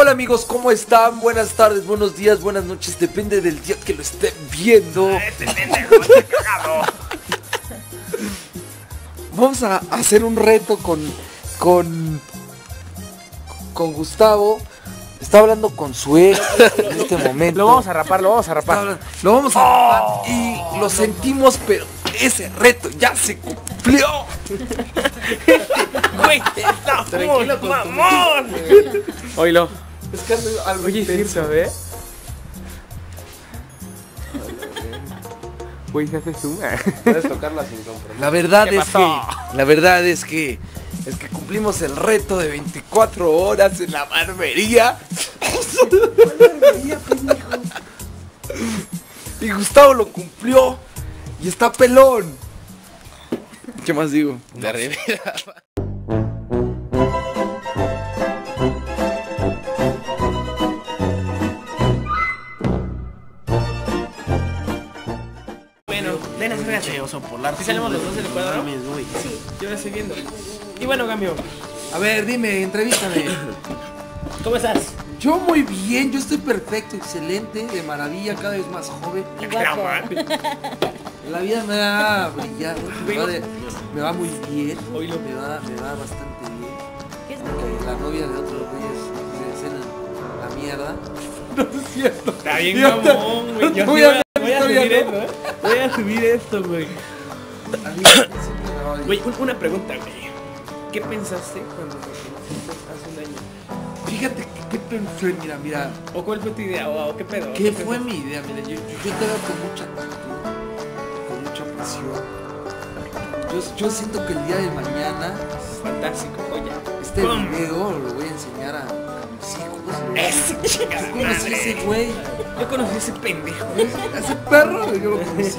Hola amigos, ¿cómo están? Buenas tardes, buenos días, buenas noches, depende del día que lo estén viendo. Vamos a hacer un reto con Gustavo. Está hablando con su ex en este momento. Lo vamos a rapar. Lo vamos a rapar y lo sentimos, pero ese reto ya se cumplió. Güey, está tranquilo, mamón. Oílo. Es que algo Oye, intenso. ¿sí, güey, se hace suma. Puedes tocarla sin compromiso. La verdad ¿Qué es pasó? que cumplimos el reto de 24 horas en la barbería. Y Gustavo lo cumplió y está pelón. ¿Qué más digo? De Rivera. Bueno, ven a hacer oso polar. Si salimos los dos del cuadro. Sí, yo lo estoy viendo. Y bueno, cambio. A ver, dime, entrevístame. ¿Cómo estás? Yo muy bien, yo estoy perfecto, excelente, de maravilla, cada vez más joven. La vida me va a brillar, me va muy bien, Oílo. me va bastante bien. Aunque la novia de otros güeyes se hacen la mierda. No es cierto. Está bien, mamón, güey. Yo voy a subir esto, ¿eh? Voy a subir esto, güey. Amigo, siempre me va bien. Güey, una pregunta, güey. ¿Qué pensaste cuando te conociste hace un año? Fíjate que pensé, mira, ¿O cuál fue tu idea? ¿O qué pedo? ¿qué fue mi idea? Mira, yo te veo con mucha actitud, con mucha pasión. Yo siento que el día de mañana Fantástico, oye. este ¡Pum! video lo voy a enseñar a mis hijos. ¡Ese chingada Yo conocí a ese madre! güey, Yo conocí a ese pendejo. a ese perro, yo lo conocí.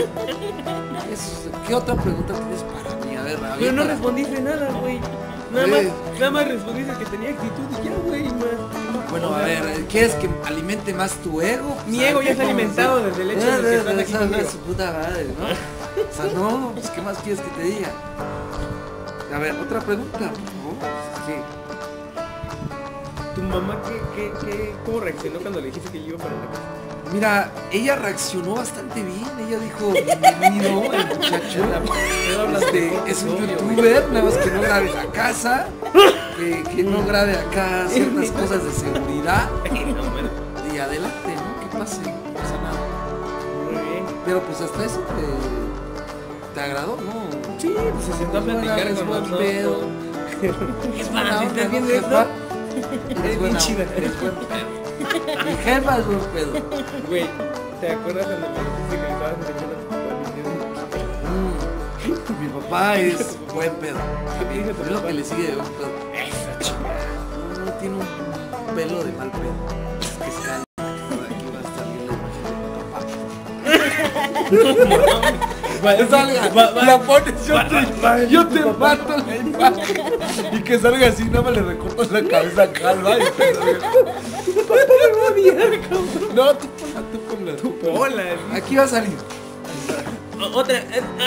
¿Qué otra pregunta tienes para mí? A ver, Pero no aviéntala. respondiste nada, güey. Nada más respondiste que tenía actitud y ya, güey. Bueno, a ver, ¿quieres que alimente más tu ego? Mi ego ya está alimentado desde el hecho de que estás aquí esa conmigo. es su puta madre, ¿no? O sea, no, pues ¿qué más quieres que te diga? A ver, otra pregunta, por favor. ¿Qué? ¿Tu mamá cómo reaccionó cuando le dijiste que yo iba para la casa? Mira, ella reaccionó bastante bien. Ella dijo, bienvenido, el muchacho. Es un youtuber, nada más que no grabe a casa, que no grabe acá ciertas cosas de seguridad. Y adelante, ¿no? Que pase, no pasa nada. Muy bien. Pero pues hasta eso te agradó, ¿no? Sí, pues se sentó a platicar Es con buen nosotros. pedo. Es buena más, si onda, estás ¿no, viendo jefa? esto, Eres bien buena chida. onda, eres buen pedo. Mi jefa es buen pedo. güey, ¿te acuerdas cuando me dijiste que me estabas enseñando a tu papá? Mi papá es buen pedo. ¿Qué te dijo tu Es lo papá? que le sigue de buen pedo. Esa chingada. No tiene un pelo de mal pedo. Que se cae. Aquí va a estar bien la imagen de papá. Que salga, la pones, yo te mato la imagen. Y que salga así, nada más le recortas la cabeza calva y no, tú ponla. Hola. Aquí va a salir. Otra.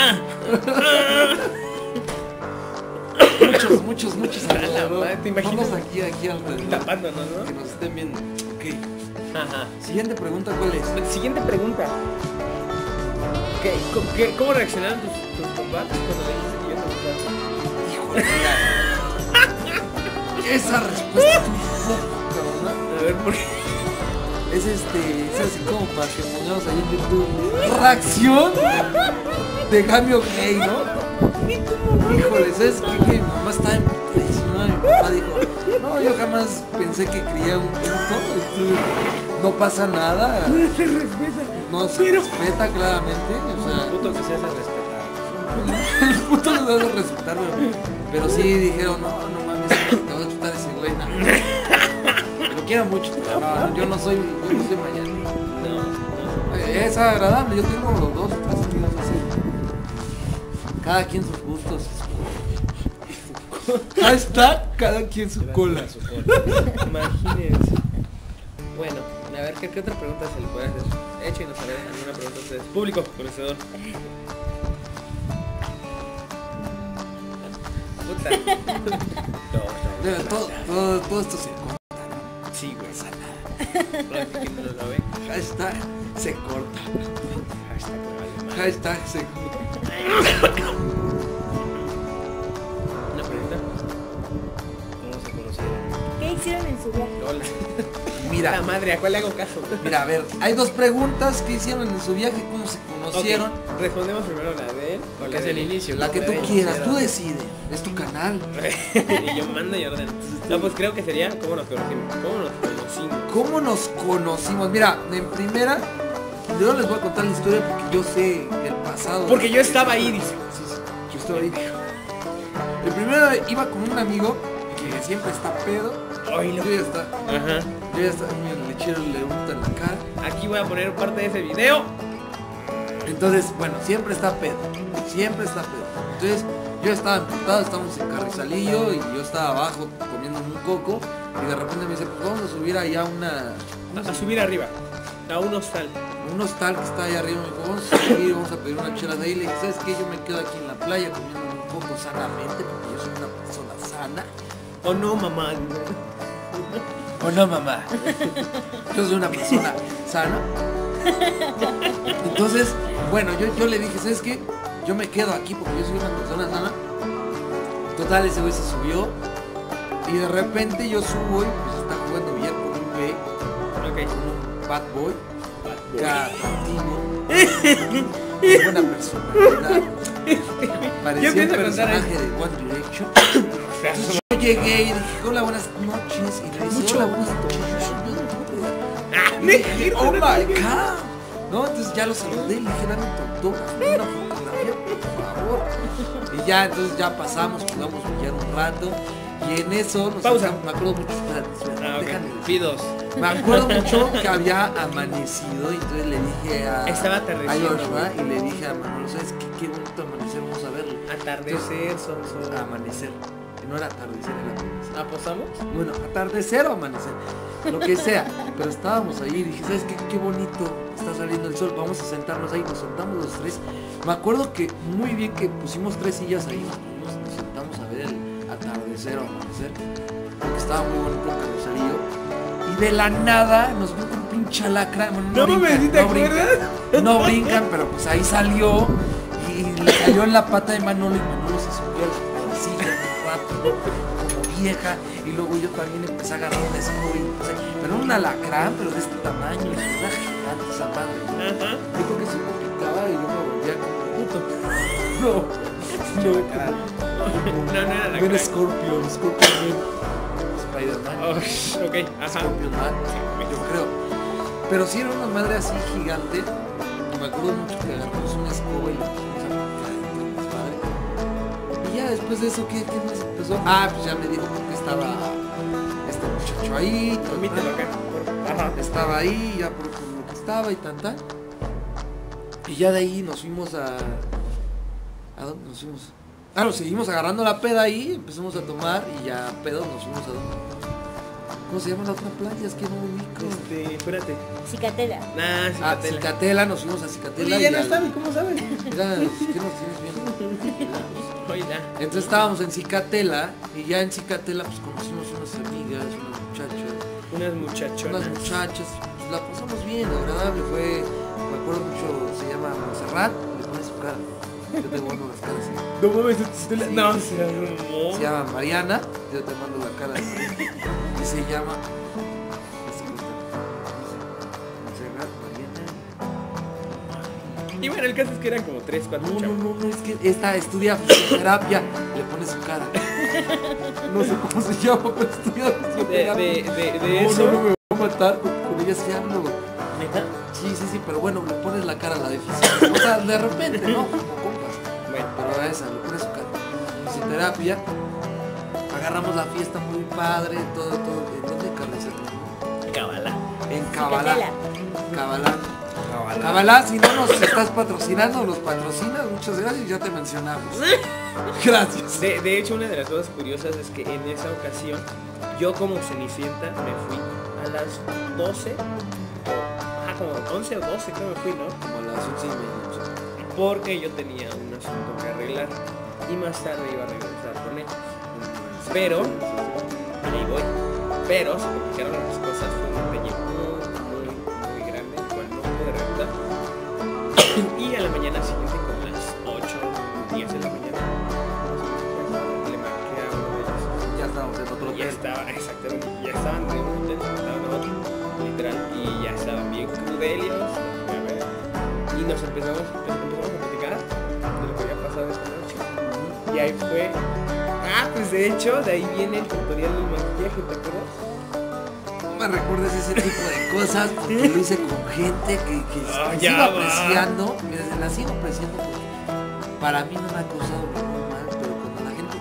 Muchos la madre, ¿te imaginas? Vamos aquí alrededor. Tapándonos, Que ¿no? nos estén viendo. Ok. Ajá. Siguiente pregunta, ¿cuál es? Siguiente pregunta. ¿Cómo reaccionaron tus papás cuando le dijiste que yo te gustaba? Híjole, mira. Esa respuesta es un poco, ¿verdad? A ver, ¿por qué? Es así como para que pongamos ahí en YouTube. Reacción de cambio gay, ¿no? Híjole, ¿sabes qué? Mi mamá estaba impresionada. Mi papá dijo, no, yo jamás pensé que crié un puto. No pasa nada. Se respeta. No se respeta claramente. O sea, Puto que se hace respetar. el puto lo debe respetar, pero sí dijeron, no mames, te voy a chutar ese güey. No. Lo quiero mucho, pero no, yo no soy mañana. No. Es agradable, yo tengo 2 o 3 amigos así. Cada quien sus gustos. Ahí está, cada quien su cola. Imagínense. Bueno, a ver, ¿qué otra pregunta se le puede hacer? Hecho y nos haré alguna pregunta a ustedes. Público, conocedor. Puta. Todo esto se corta, ¿no? Sí, Para que no lo ve. Hashtag se corta. Hashtag me vale madre. Hashtag se corta. Una pregunta. ¿Cómo se conocieron? ¿Qué hicieron en su viaje? Hola. Mira, La madre, ¿a cuál le hago caso? mira, a ver, hay dos preguntas que hicieron en su viaje, cómo se conocieron. Ok, respondemos primero la de él o la es del el inicio? La que tú quieras, tú decides, es tu canal. Y yo mando y ordeno. No, pues creo que sería cómo nos conocimos. ¿Cómo nos conocimos? ¿Cómo nos conocimos? Mira, en primera, yo les voy a contar la historia porque yo sé el pasado. Porque yo estaba ahí, dice. Sí, sí, yo estaba ahí. El primero iba con un amigo que siempre está pedo. Ay, no. Yo ya está, Ajá. yo ya está, mi lechero le unta en la cara. Aquí voy a poner parte de ese video. Entonces, bueno, siempre está pedo. Siempre está pedo. Entonces, yo estaba emputado, estábamos en Carrizalillo y yo estaba abajo comiendo un coco. Y de repente me dice, pues vamos a subir allá A subir arriba. A un hostal. un hostal que está ahí arriba. Me dijo, vamos a subir, vamos a pedir una chela de ahí. Le dije, ¿sabes qué? Yo me quedo aquí en la playa comiendo un coco sanamente porque yo soy una persona sana. ¿O no, mamá? ¿O no, mamá? Yo soy una persona sana. Entonces, bueno, yo le dije, ¿sabes qué? Yo me quedo aquí porque yo soy una persona sana. Total, ese güey se subió. Y de repente yo subo y pues está jugando bien con un güey, Ok. con un bad boy. Gatino. Muy buena personalidad. Parecía pienso el contar personaje de One Direction. Entonces yo llegué y dije, hola, buenas noches. Y le dije, hola, buenas noches. Yo soy Pedro López. Y dije, oh my god. No, entonces ya lo saludé y le dije, dame tu autógrafo, una fotografía, por favor. Y ya, entonces ya pasamos, jugamos billar un rato. Y en eso nos Pausa. Me acuerdo mucho, espérate, déjame decir. Pidos. Me acuerdo mucho que había amanecido y entonces le dije Estaba a atardeciendo, Joshua güey. y le dije a Manolo, ¿sabes qué? Qué bonito amanecer, vamos a verlo. Atardecer, son. Amanecer. No era atardecer, era amanecer. ¿Apostamos? Bueno, atardecer o amanecer, lo que sea. Pero estábamos ahí y dije, ¿sabes qué? Qué bonito está saliendo el sol, vamos a sentarnos ahí. Nos sentamos los tres. Me acuerdo que muy bien que pusimos 3 sillas ahí. Nos sentamos a ver el atardecer o amanecer, porque estaba muy bonito el carrocerío. Y de la nada nos vio con pinche lacra. Bueno, No mames, brincan, ¿sí te no brincan, acuerdas? no brincan, pero pues ahí salió y le cayó en la pata de Manolo y Manolo se subió a la silla un rato, como vieja. Y luego yo también empecé a agarrar una escoba y empecé, pero un alacrán, pero de este tamaño, era gigante esa madre. Ajá. Dijo que se me picaba y yo me volvía como puto. No, No era la Ven crack. Scorpion, Spider-Man. Oh, ok, ajá. Scorpion Man, yo creo. Pero sí era una madre así gigante. Y me acuerdo mucho que agarramos una escoba y la pusimos a picar entre las madres. Y ya después de eso, ¿qué más empezó? Ah, pues ya me dijo que estaba este muchacho ahí. Permítelo acá. Ajá. Estaba ahí, ya por lo que estaba y tan. Y ya de ahí nos fuimos a... ¿A dónde nos fuimos? Ah, nos seguimos agarrando la peda ahí, empezamos a tomar y ya pedos nos fuimos a dónde. ¿Cómo se llama la otra playa? Es que no me ubico. Espérate. Cicatela. Nah, Ah, Cicatela. Cicatela, nos fuimos a Cicatela. Oye, ya y no al- está, ¿cómo sabes? Mira, ¿qué nos tienes bien? Oiga. Entonces estábamos en Cicatela y ya en Cicatela pues conocimos unas amigas, unas muchachas. Unas muchachonas. Unas muchachas, pues, la pasamos bien, agradable, fue, me acuerdo mucho, se llama Montserrat, le pone su cara, yo te mando las caras, No mames, no, Sí, se armó. se llama Mariana, yo te mando la cara, y se llama, Montserrat, Mariana, Y bueno, el caso es que eran como 3, 4 no, chavos. es que esta estudia fisioterapia, le pone su cara, no sé cómo se llama, pero estudia fisioterapia. De No, eso. no, me voy a matar, con ella sí hablo, ¿Neta? Sí, pero bueno, le pones la cara a la de fisio. O sea, de repente, ¿no? Como compas. Bueno. Pero a esa, le pones su cara. Fisioterapia. Agarramos la fiesta muy padre, todo. ¿En dónde carnicero? Cabala. En Cabalá. Cicatela. Cabalá, si no nos estás patrocinando, los patrocinas, muchas gracias, ya te mencionamos. Gracias. De hecho, una de las cosas curiosas es que en esa ocasión, yo como Cenicienta me fui a las 12, como 11 o 12 creo me fui, ¿no? Como a las 11:30. Porque yo tenía un asunto que arreglar y más tarde iba a regresar con él. Pero, ahí voy. pero se complicaron las cosas, fue un detalle muy grande, el cual no pude realizar. Y a la mañana siguiente, como a las 8, 10 de la mañana, le marqué a uno de ellos. Ya estábamos en otro Y ya hotel. estaba, exactamente, ya estaban de un hotel, estaban en otro, literal, y ya estaban bien crudelios, a ver, y nos empezamos a platicar de lo que había pasado esa noche. Y ahí fue, pues de hecho, de ahí viene el tutorial del maquillaje, ¿te acuerdas? No me recuerdes ese tipo de cosas porque lo hice con gente que ya sigo va. apreciando. Mira, la sigo apreciando porque para mí no me ha causado ningún mal, pero cuando la gente...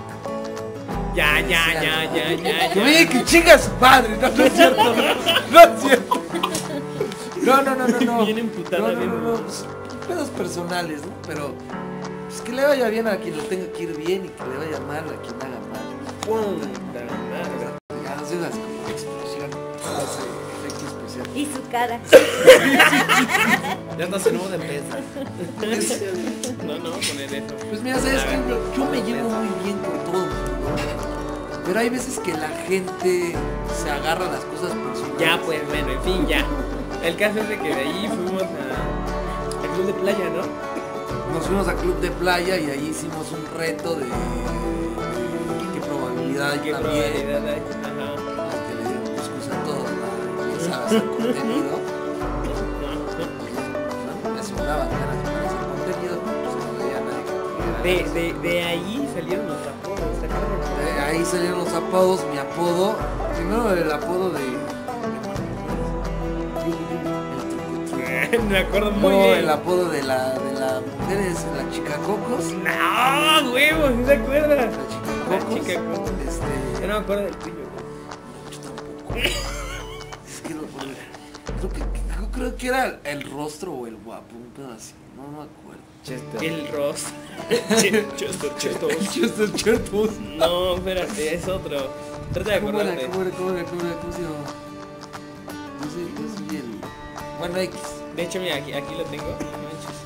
Ya. Oye, que chinga su padre, no es cierto, no es cierto. No. Bien emputada, bien. No, pedos personales, ¿no? Pero pues que le vaya bien a quien le tenga que ir bien y que le vaya mal a quien haga mal. Puta madre. Ya no sé, así como explosión, hace efecto especial. Y su cara. Ya estás en modo de pesa. No, poner eso. Pues mira, sabes que yo me llevo muy bien con todo el mundo, pero hay veces que la gente se agarra a las cosas personales. Ya, pues, bueno, en fin, ya. El caso es de que de ahí fuimos al club de playa, ¿no? Nos fuimos a club de playa y ahí hicimos un reto de qué probabilidad hay ¿Qué también. probabilidad hay? Ajá. Que le dieron cuscús a todos, ¿no? Quién sabe hacer contenido. Me sobraban ganas para hacer contenido, pues no veía nadie que tuviera ganas. De ahí salieron los apodos, ¿te acuerdas? Ahí salieron los apodos, mi apodo. Primero el apodo de Me acuerdo muy no, bien. el apodo de la mujer es la chica Cocos. No, huevos, ¿sí se acuerdas? La chica La Cocos. chica Cocos. Yo no me acuerdo del tuyo. Yo tampoco. Es que creo que era el rostro o el guapo, un pedo así. No me acuerdo. El Ross. Chetos. No, espérate, es otro. Trata de ¿Cómo era? acordarte. ¿Cómo se llama? Yo soy el... Bueno, X. De hecho, mira, aquí lo tengo. No manches.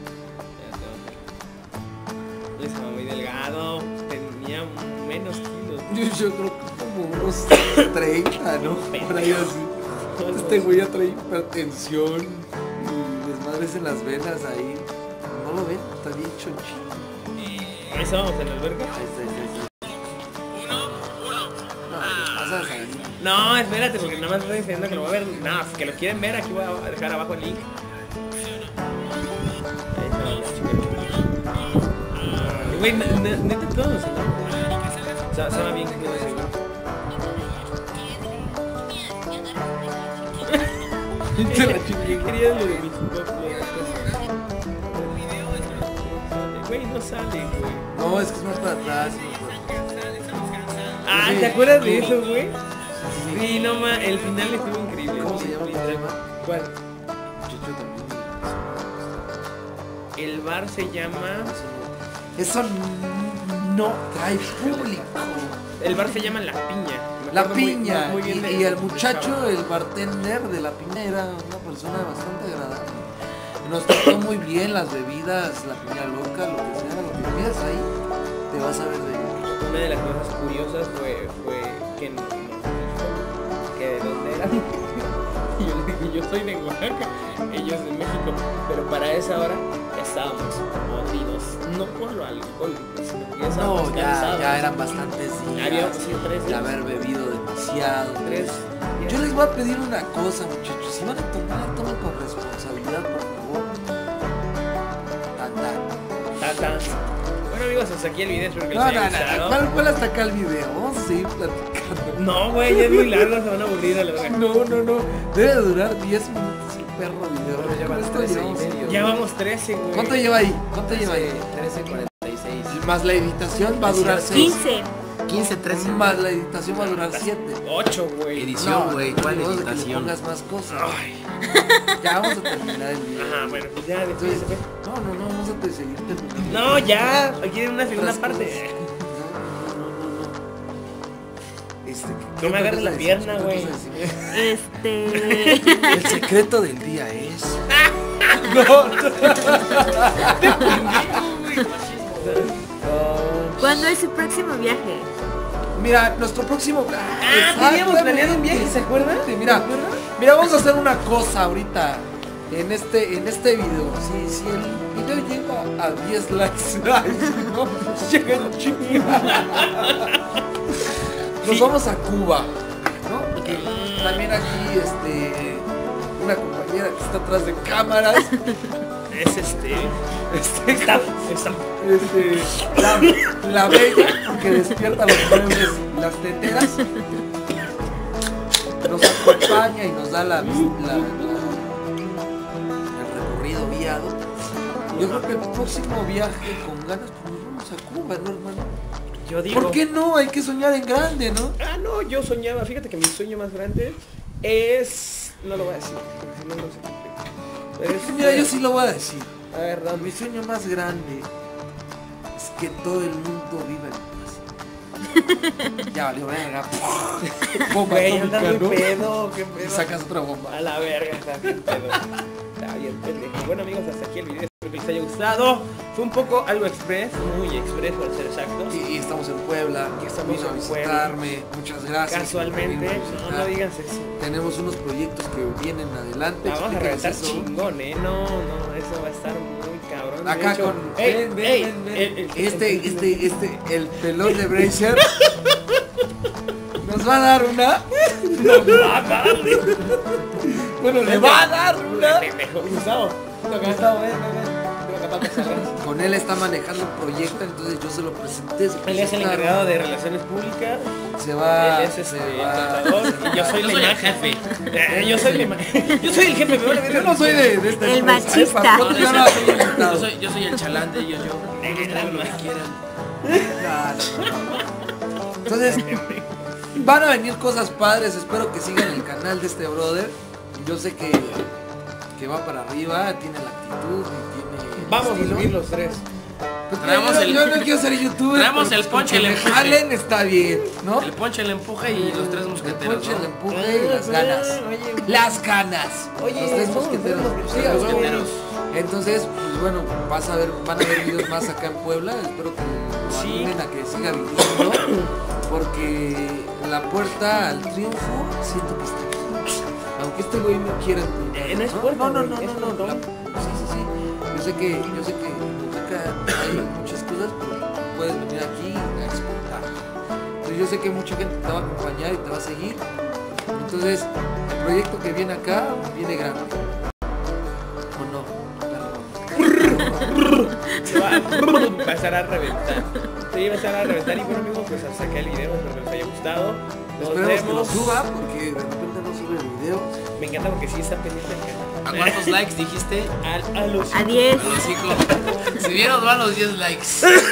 Él estaba muy delgado. Tenía menos kilos. Yo creo que como unos 30, ¿no? Por ahí así. Este güey ya trae hipertensión y desmadres en las venas ahí. ¿No lo ven? Está bien chonchito. Ahí estábamos en el alberca. Ahí está. No, pasas ahí. No, espérate, porque nada más estoy diciendo que lo voy a ver. No, si que lo quieren ver, aquí voy a dejar abajo el link. Ahí está la chica. Güey, neta todos nos sentamos. O sea, suena bien que no sé. Yo quería lo de mis cosas. Güey, no sale, güey. No, es que es más para atrás. Ah, ¿te acuerdas de eso, güey? Sí, no ma, el final estuvo increíble. ¿Cómo se llama el tema? ¿Cuál? Yo también. El bar se llama... Eso no trae público. El bar se llama La Piña. Me La acuerdo Piña. muy bien Y el del muchacho, chavo. el bartender de La Piña era una persona bastante agradable. Nos trató muy bien las bebidas, la piña loca, lo que sea, lo que pidas ahí, te vas a ver de ellos. Una de las cosas curiosas fue que nos dijo que de dónde eran. Y yo le dije, yo soy de Oaxaca, ellos de México. Pero para esa hora ya estábamos podridos. No por lo alcohol, sino que ya estábamos No, cansados. ya eran bastantes Habíamos días sido 3 de días. haber bebido demasiado. 3 días. Yo les voy a pedir una cosa, muchachos, si van a tomar, tomen con responsabilidad, por favor. Tata. Bueno amigos, hasta aquí el video, espero que les No, haya gustado. ¿cuál hasta acá el video? Vamos a seguir platicando. No, güey, ya es muy largo, se van a aburrir a la verdad. No, debe durar 10 minutos el perro video. Bueno, ya van ¿Cuánto 13 y llevamos? medio. Ya vamos 13, güey. ¿Cuánto lleva ahí? ¿Cuánto lleva ahí? 13:46. Más la editación va a durar 6. 15. 15, 13. Más la editación va a durar 7. 8, güey. Edición, güey. ¿Cuál Que le editación? pongas más cosas. Ay. Ya vamos a terminar el video. Ajá, bueno, pues ya después. Entonces, no, vamos a seguir terminando. No, ya, aquí en una segunda Otras parte. cosas. No. No me agarres la pierna, güey. El secreto del día es... ¿Cuándo es su próximo viaje? Mira, nuestro próximo... teníamos planeado un viaje, ¿se acuerdan? Mira, mira, vamos a hacer una cosa ahorita. En este video, si el video llega a 10 likes, ay, no, llega en chinga. Nos vamos a Cuba, ¿no? Porque también aquí, una compañera que está atrás de cámaras, Es la bella que despierta los muebles y las teteras, nos acompaña y nos da el recorrido guiado. Yo creo que el próximo viaje con ganas pues nos vamos a Cuba, ¿no, hermano? Yo digo... ¿Por qué no? Hay que soñar en grande, ¿no? No, yo soñaba, fíjate que mi sueño más grande es... No lo voy a decir, porque si no, no sé qué. Pero es... Mira, yo sí lo voy a decir. A ver, dame. Mi sueño más grande es que todo el mundo viva en paz. Ya valió verga. Bomba Güey, atómica, anda ¿no? muy pedo, qué pedo. Y sacas otra bomba. A la verga, está bien pedo. Está bien pendejo. Bueno amigos, hasta aquí el video. Espero que les haya gustado. Fue un poco algo express, muy express para ser exactos. Y estamos en Puebla, que Estamos vino a en visitarme. Muchas gracias. Casualmente, Vino a no visitar. digas eso. Tenemos unos proyectos que vienen adelante. La vamos a Explícales reventar eso. chingón, no, eso va a estar muy cabrón. De Acá hecho, con... ey, ven, ey, ven, ven. el El pelón de Bracer nos va a dar una... Bueno, le va a dar una... pendejo. Gustavo, Gustavo, ven. Con él está manejando un proyecto, entonces yo se lo presenté. Él es el encargado de relaciones públicas. Se va... Él es se el va. contador y yo soy la el imagen. jefe. Yo soy la imagen. Yo soy el jefe, me vale ver. Yo no soy de esta El empresa, machista. para fotos yo no soy invitado. Yo soy el chalán de ellos, yo. Hagan lo que quieran. No. Entonces, van a venir cosas padres. Espero que sigan el canal de este brother. Yo sé que va para arriba, tiene la actitud y tiene... Vamos a estilo. subir los tres. Pues Traemos yo no quiero ser youtuber. traemos pero el pues con ponche que y el me empuje. jalen está bien, ¿no? El ponche, el empuje y los tres El mosqueteros, ponche, el ¿no? empuje y las ganas. Oye, Las ganas. Oye, los tres somos mosqueteros. los Sí, tres a huevo. mosqueteros. Entonces, pues bueno, van a ver videos más acá en Puebla. Espero que lo Sí. animen a que siga viniendo. Porque la puerta al triunfo siento que está aquí. Aunque este güey no quiera. No es puerta, no. güey, es puntón. Sí. Yo sé que acá hay muchas cosas, pero puedes venir aquí a explotar. Entonces yo sé que mucha gente te va a acompañar y te va a seguir. Entonces, el proyecto que viene acá viene grande. ¿O no? Se va a empezar a reventar. Sí, va a empezar a reventar. Y bueno amigos, pues hasta acá el video. Espero que les haya gustado. Nos Esperemos que lo vemos. suba porque de repente no sube el video. Me encanta porque sí está pendiente el canal. ¿A cuántos likes dijiste? A los A 10. A los 5. Si bien nos van los 10 likes.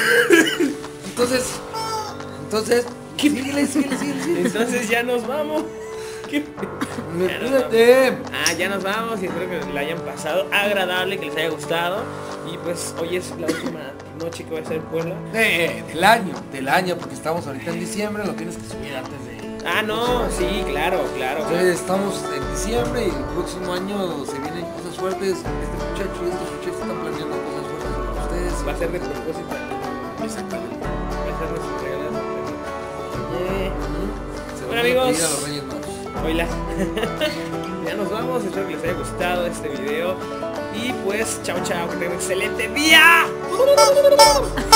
Entonces, síguele. Entonces ya nos vamos. ¿Qué? Cuídate. Ya nos vamos y espero que la hayan pasado agradable, que les haya gustado. Y pues hoy es la última noche que voy a estar en Puebla. Del año, porque estamos ahorita en diciembre, lo tienes que subir antes de... No, sí, claro. Entonces estamos en diciembre y el próximo año se vienen cosas fuertes. Este muchacho y estos muchachos están planeando cosas fuertes con ustedes. Va a ser de propósito. Exactamente. Va a ser de sus regalos. Se Bueno, van a amigos. pedir a los Reyes Magos. Hola. Ya nos vamos, espero que les haya gustado este video. Y pues, chao, que tengan un excelente día.